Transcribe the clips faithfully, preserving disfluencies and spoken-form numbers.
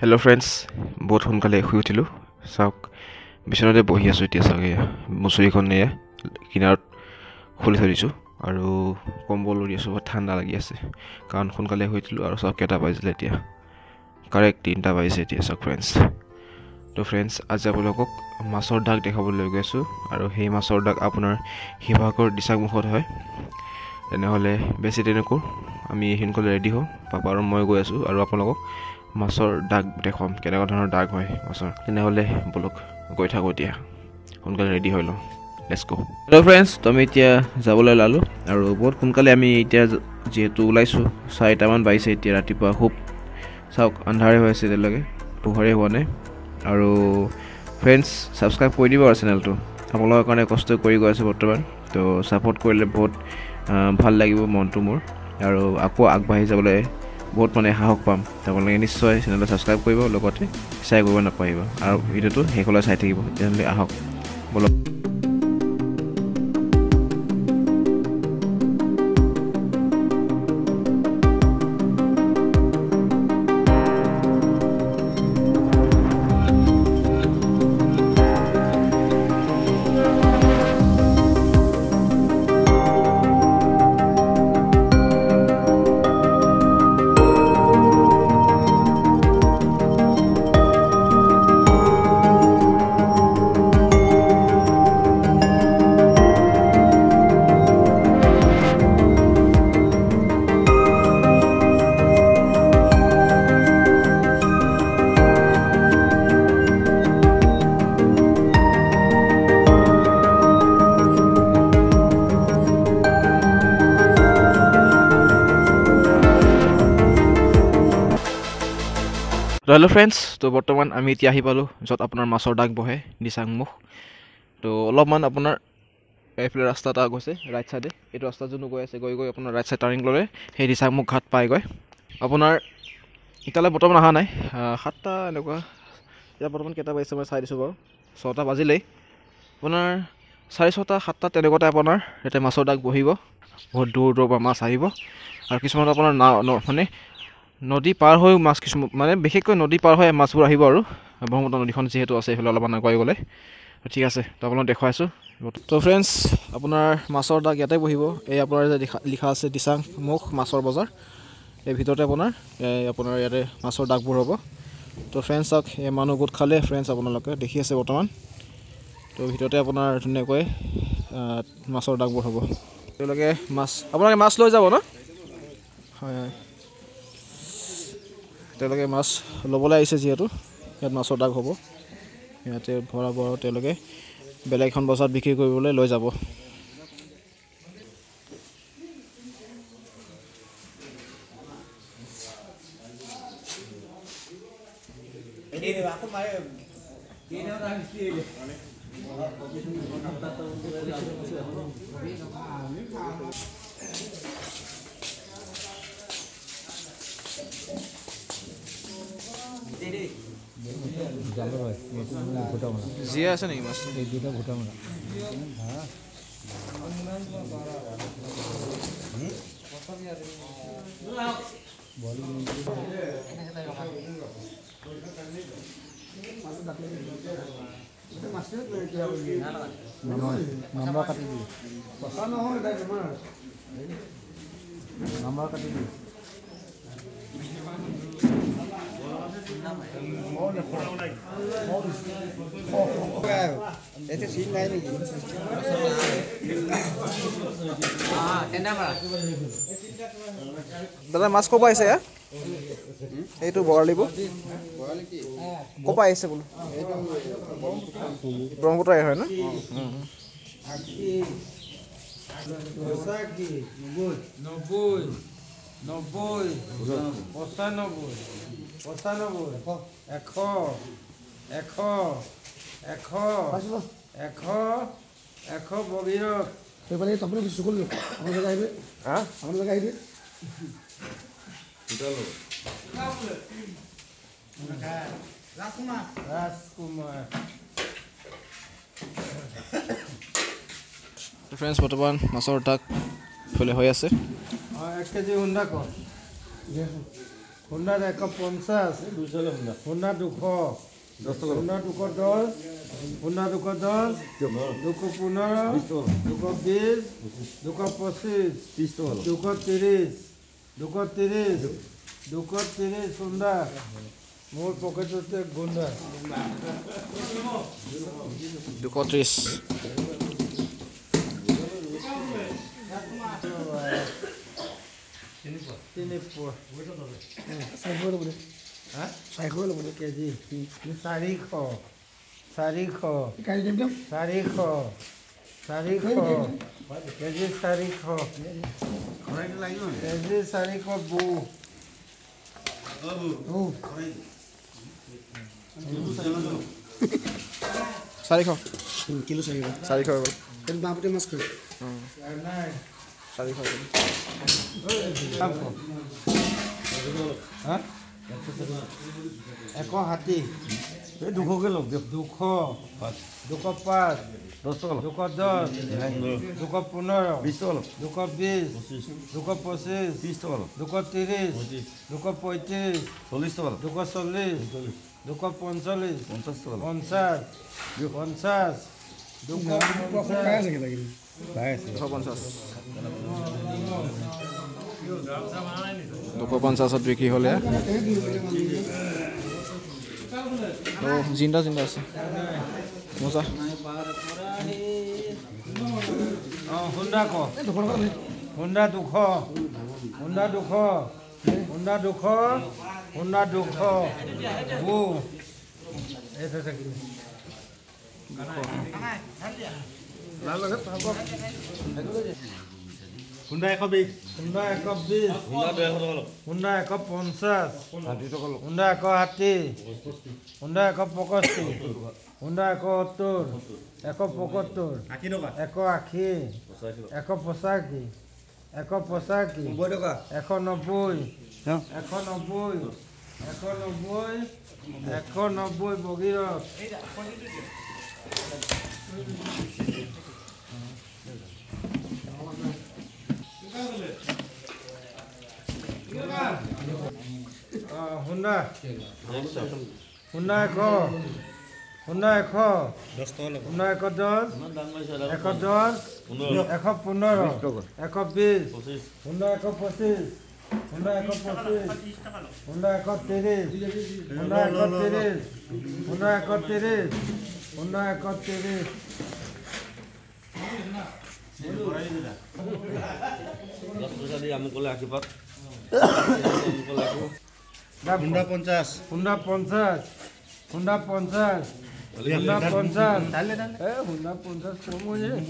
Hello friends, বহুত সোনকালে শুই উঠিলোঁ চাওক বিচনাতে বহি আছোঁ এতিয়া চাওক এয়া মুচৰিখন এয়া কিনাৰত খুলি থৈ দিছোঁ আৰু কম্বল উৰি আছোঁ বহুত ঠাণ্ডা লাগি আছে কাৰণ সোনকালে শুই উঠিলোঁ আৰু চাওক কেইটা বাজিলে এতিয়া কাৰেক্ট তিনিটা বাজিছে এতিয়া চাওক ফ্ৰেণ্ডছ তো ফ্ৰেণ্ডছ আজি আপোনালোকক মাছৰ দাগ দেখাবলৈ লৈ গৈ আছোঁ আৰু সেই মাছৰ দাগ আপোনাৰ শিৱসাগৰ দিচাংমুখত হয় তেনেহ'লে বেছি তেনেকৈ আমি সোনকালে ৰেডি হওঁ পাপা আৰু মই গৈ আছোঁ আৰু আপোনালোকক মাছৰ দাগ দেখুৱাম কেনেকুৱা ধৰণৰ দাগ হয় মাছৰ তেনেহ'লে বলক গৈ থাকোঁ এতিয়া সোনকালে ৰেডি হৈ লওঁ লেটছ গো হেল্ল' ফ্ৰেণ্ডছ তো আমি এতিয়া যাবলৈ ওলালোঁ আৰু বহুত সোনকালে আমি এতিয়া যিহেতু ওলাইছোঁ চাৰিটামান বাজিছে এতিয়া ৰাতিপুৱা খুব চাওক আন্ধাৰে হৈ আছে এতিয়ালৈকে পোহৰে হোৱা নাই আৰু ফ্ৰেণ্ডছ ছাবস্ক্ৰাইব কৰি দিব আৰু চেনেলটো আপোনালোকৰ কাৰণে কষ্ট কৰি গৈ আছোঁ বৰ্তমান তো ছাপোৰ্ট কৰিলে বহুত ভাল লাগিব মনটো মোৰ আৰু আকৌ আগবাঢ়ি যাবলৈ বহুত মানে সাহস পাম আপোনালোকে নিশ্চয় চেনেলটো ছাবস্ক্ৰাইব কৰিব লগতে শ্বেয়াৰ কৰিব নাপাহৰিব আৰু ভিডিঅ'টো শেষলৈ চাই থাকিব তেনেহ'লে আহক বলক হেল্ল' ফ্ৰেণ্ডছ তো বৰ্তমান আমি এতিয়া আহি পালোঁ য'ত আপোনাৰ মাছৰ দাগ বহে দিচাংমুখ তো অলপমান আপোনাৰ এইফালে ৰাস্তা এটা গৈছে ৰাইট চাইডে এইটো ৰাস্তা যোনটো গৈ আছে গৈ গৈ আপোনাৰ ৰাইট চাইড টাৰ্ণিং ল'লে সেই দিচাংমুখ ঘাট পাইগৈ আপোনাৰ এতিয়ালৈ বৰ্তমান অহা নাই সাতটা এনেকুৱা এতিয়া বৰ্তমান কেইটা বাজিছে মই চাই দিছোঁ বাৰু ছটা বাজিলেই আপোনাৰ চাৰি ছটা সাতটা তেনেকুৱাতে আপোনাৰ ইয়াতে মাছৰ দাগ বহিব বহুত দূৰ দূৰৰ পৰা মাছ আহিব আৰু কিছুমান আপোনাৰ না মানে নদী পাৰ হৈ মাছ কিছুমান মানে বিশেষকৈ নদী পাৰ হৈ মাছবোৰ আহিব আৰু ব্ৰহ্মপুত্ৰ নদীখন যিহেতু আছে এইফালে অলপমান আগুৱাই গ'লে ঠিক আছে তো আপোনাক দেখুৱাইছোঁ তো ফ্ৰেণ্ডছ আপোনাৰ মাছৰ দাগ ইয়াতে বহিব এই আপোনাৰ যে লিখা লিখা আছে দিচাংমুখ মাছৰ বজাৰ এই ভিতৰতে আপোনাৰ এই আপোনাৰ ইয়াতে মাছৰ দাগবোৰ হ'ব তো ফ্ৰেণ্ডছ চাওক এই মানুহ গোট খালে ফ্ৰেণ্ডছ আপোনালোকে দেখি আছে বৰ্তমান তো ভিতৰতে আপোনাৰ ধুনীয়াকৈ মাছৰ দাগবোৰ হ'ব তেওঁলোকে মাছ আপোনালোকে মাছ লৈ যাব ন হয় হয় তেওঁলোকে মাছ ল'বলৈ আহিছে যিহেতু ইয়াত মাছৰ দাগ হ'ব ইয়াতে ভৰাব আৰু তেওঁলোকে বেলেগ এখন বজাৰত বিক্ৰী কৰিবলৈ লৈ যাব জিয়া আছে নেকি মাছ এই দুটা ভুটা মাৰা নাম্বাৰ কাটি দিবি নাম্বাৰ কাটি দিবি ऐसे सीन नहीं नहीं दादा माছ ক'ৰ পৰা আহিছে এয়া এইটো বৰালিবোৰ ক'ৰ পৰা আহিছে বোলো ব্ৰহ্মপুত্ৰই হয় ন নব্বৈ নব্বৈ পঁচানব্বৈ পঁচানব্বৈ এশ এশ এশ এশ এশ বগীৰত সেইফালে আপুনি চকুল আপোনালোকে আহিবে হা আপোনালোকে আহিবে ৰাজকুমাৰ ৰাজকুমাৰ ফ্ৰেণ্ডছ বৰ্তমান মাছৰ দাগ ফলে হৈ আছে এক কেজি হুণ্ডা ক Honda এক পঞ্চাশ Honda দুশ Honda দুশ দহ Honda দুশ দহ দুশ পোন্ধৰ দুশ বিশ দুশ পঁচিছ দুশ ত্ৰিছ দুশ ত্ৰিছ দুশ ত্ৰিছ Honda মোৰ পকেটতে গুণ্ডা দুশ ত্ৰিছ তিনি পোৱা কেজি চাৰিশ চাৰিশ চাৰিশ চাৰিশ কেজি চাৰিশ কেজি চাৰিশ বু চাৰিশ কিলো চাৰিশ চাৰিশ হৈ গ'ল তেল বাপতে মাছ খাই চাৰিশ এশ ষাঠি দুশকে লগ দিয়ক দুশ দুশ পাঁচ দুশ দহ দুশ পোন্ধৰ দুশ বিশ দুশ পঁচিছ দুশ ত্ৰিছ দুশ পঁয়ত্ৰিছ চল্লিছ টকা দুশ চল্লিছ দুশ পঞ্চল্লিছ পঞ্চাছ পঞ্চাছ দুশ পঞ্চাছ দুশ পঞ্চাছ দুশ পঞ্চাছত বিক্ৰী হ'লে জিন্দা জিন্দা আছে মজা অঁ হুণ্ডা ক হুণ্ডা দুশ হুণ্ডা দুশ হুণ্ডা দুশ হুণ্ডা দুশ বু এইটো থাকিলে হুণ্ডা এশ বিশ হুণ্ডা এশ বিশ হুণ্ডা এশ পঞ্চাছ হুণ্ডা এশ ষাঠি হুণ্ডা এশ পঁয়ষষ্ঠি হুণ্ডা এশ সত্তৰ এশ পঁয়সত্তৰ এশ আশী এশ পঁচাশী এশ পঁচাশী এশ নব্বৈ এশ নব্বৈ এশ নব্বৈ এশ নব্বৈ ভগীৰথ হুণ্ডা হুণ্ডা এশ হুণ্ডা এশ হুণ্ডা এশ দহ এশ দহ এশ পোন্ধৰ এশ বিশ হুণ্ডা এশ পঁচিছ হুণ্ডা এশ পঁচিছ হুণ্ডা এশ ত্ৰিছ হুণ্ডা এশ ত্ৰিছ হুণ্ডা এশ ত্ৰিছ হুণ্ডা এশ ত্ৰিছ আমি ক'লে আশী পাত হুণ্ডা পঞ্চাছ হুণ্ডা পঞ্চাছ হুণ্ডা পঞ্চাছ হুণ্ডা পঞ্চাছ এ হুণ্ডা পঞ্চাছ কম হৈ যায়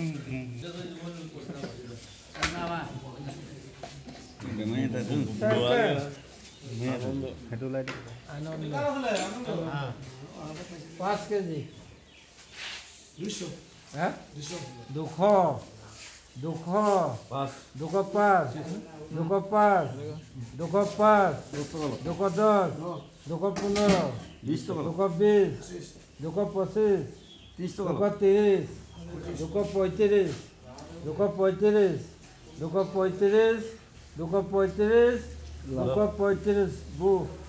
পাঁচ কেজি দুশ দুশ দুশ পাঁচ দুশ পাঁচ দুশ পাঁচ দুশ দহ দুশ পোন্ধৰ দুশ বিশ দুশ পঁচিছ দুশ ত্ৰিছ দুশ পঁয়ত্ৰিছ দুশ পঁয়ত্ৰিছ দুশ পঁয়ত্ৰিছ দুশ পঁয়ত্ৰিছ দুশ পঁয়ত্ৰিছ বু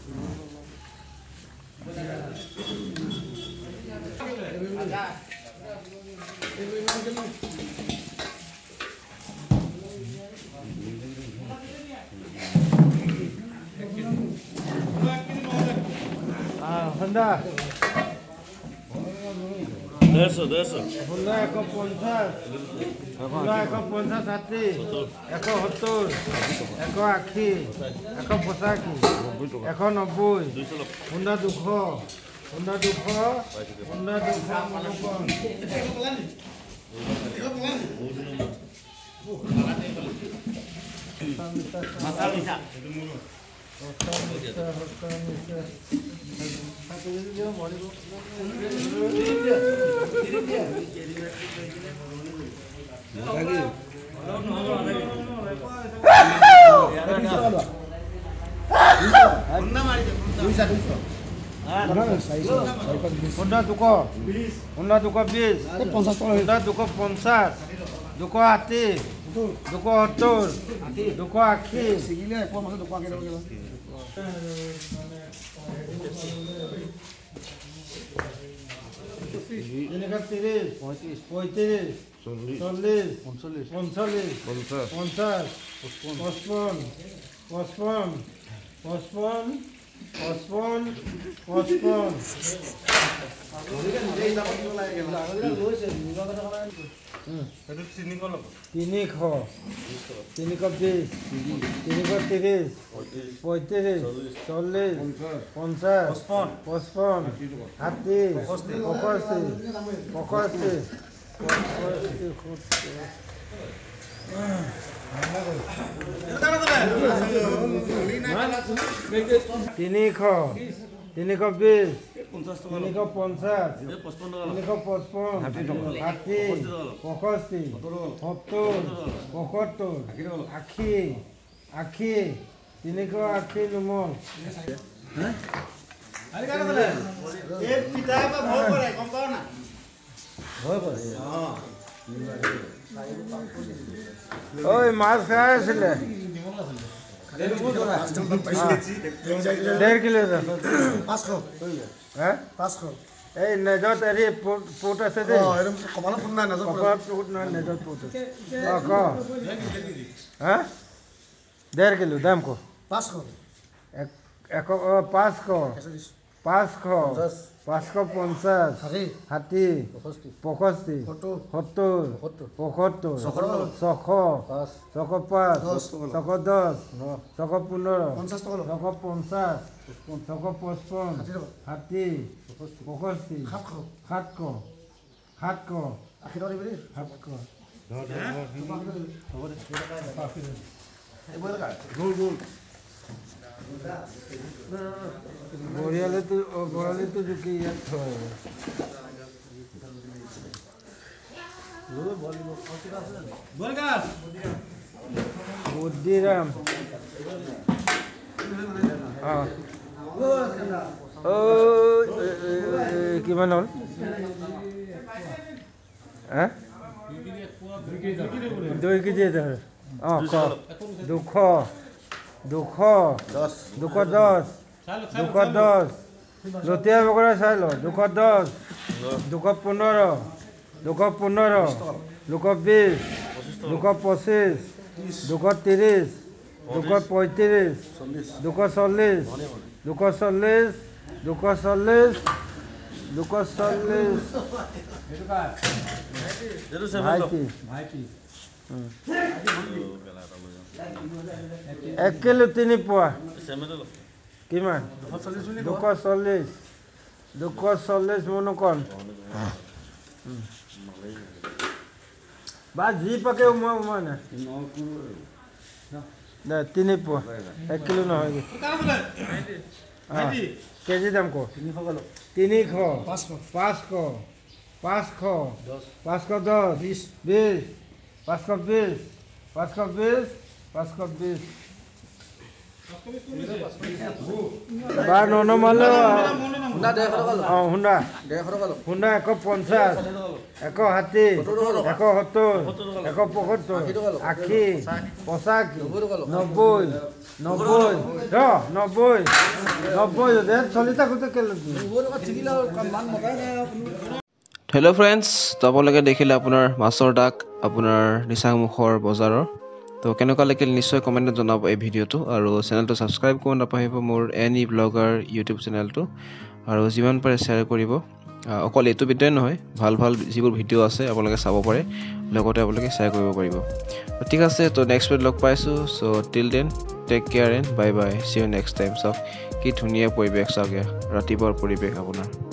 হুণ্ডা হুণ্ডা এশ পঞ্চাছ হুণ্ডা এশ পঞ্চাছ ষাঠি এশ সত্তৰ এশ আশী এশ পঁচাশী এশ নব্বৈ হুণ্ডা দুশ হুণ্ডা দুশ হুণ্ডা দুশ হুণ্ডা দুশ হুণ্ডা দুশ বিশ হুণ্ডা দুশ পঞ্চাছ দুশ ষাঠি দুশ সত্তৰ দুশ আশী তিনিশ ত্ৰিছ পঁয়ত্ৰিছ চল্লিছ পঞ্চল্লিছ পঞ্চাছ পঁচপন্ন পঁচপন্ন পঁচপন্ন পঁচপন্ন পঁচপন্ন তিনিশ তিনিশ বিছ তিনিশ ত্ৰিছ পঁয়ত্ৰিছ চল্লিছ পঞ্চাছ পঁচপন্ন ষাঠি পঁয়ষষ্ঠি পঁয়ষষ্ঠি তিনিশ তিনিশ বিছ তিনিশ পঞ্চাছ তিনিশ পঁচপন্ন ষাঠি পঁয়ষষ্ঠি সত্তৰ পঁয়সত্তৰ আশী আশী তিনিশ আশী নুমল ঐ মাছ খাই আছিলে ডেৰ কিলো এই নেজত হেৰি পোট আছে দেই নেজত পোট আছে অঁ ক হা ডেৰ কিলো দাম ক পাঁচশ এশ অঁ পাঁচশ পাঁচশ পাঁচশ পঞ্চাছ ষাঠি পঁয়ষষ্ঠি সত্তৰ পঁয়সত্তৰ ছশ ছশ পাঁচ ছশ দহ ছশ পোন্ধৰ ছশ পঞ্চাছ ছশ পঁচপন্ন ষাঠি পঁয়ষষ্ঠি সাতশ সাতশ সাতশ বৰিয়ালেতো বৰালিতো জুকি ইয়াত থয় বুদ্ধিৰাম কিমান হ'ল দুই কেজি অঁ ক দুশ দুশ দুশ দহ দুশ দহ লতিয়া বগৰা চাই ল দুশ দহ দুশ পোন্ধৰ দুশ পোন্ধৰ দুশ বিছ দুশ পঁচিছ দুশ ত্ৰিছ দুশ পঁয়ত্ৰিছ দুশ চল্লিছ দুশ চল্লিছ দুশ চল্লিছ দুশ চল্লিছ ভাইটি এক কিলো তিনি পোৱা কিমান দুশ চল্লিছ দুশ চল্লিছ মনোকণ বা যি পাকে উমা উমা নাই দে তিনি পোৱা এক কিলো নহয় কেজি দাম ক তিনিশ পাঁচশ পাঁচশ পাঁচশ দহ বিছ বিছ পাঁচশ বিছ পাঁচশ বিছ পাঁচশ বিছ বা ননমালে অঁ হুণ্ডা হুণ্ডা এশ পঞ্চাছ এশ ষাঠি এশ সত্তৰ এশ পঁয়সত্তৰ আশী পঁচাশী নব্বৈ নব্বৈ ৰ নব্বৈ নব্বৈ চলি থাকোঁতে কেলৈ হেল্ল' ফ্ৰেণ্ডছ, তো আপোনালোকে দেখিলে আপোনাৰ মাছৰ ডাক আপোনাৰ দিচাংমুখৰ বজাৰৰ। তো কেনেকুৱা লাগিল নিশ্চয় কমেণ্টত জনাব এই ভিডিঅ'টো, আৰু চেনেলটো ছাবস্ক্ৰাইব কৰিব নাপাহৰিব মোৰ এনি ব্লগাৰ ইউটিউব চেনেলটো, আৰু যিমান পাৰে শ্বেয়াৰ কৰিব। অকল এইটো ভিডিঅ'ই নহয়, ভাল ভাল যিবোৰ ভিডিঅ' আছে আপোনালোকে চাব পাৰে, লগতে আপোনালোকে শ্বেয়াৰ কৰিব পাৰিব। ঠিক আছে, তো নেক্সট ভিডিঅ'ত লগ পাইছোঁ। So' till then take care and bye bye, see you next time. চাওক কি ধুনীয়া পৰিৱেশ, চাওক ৰাতিপুৱাৰ পৰিৱেশ আপোনাৰ।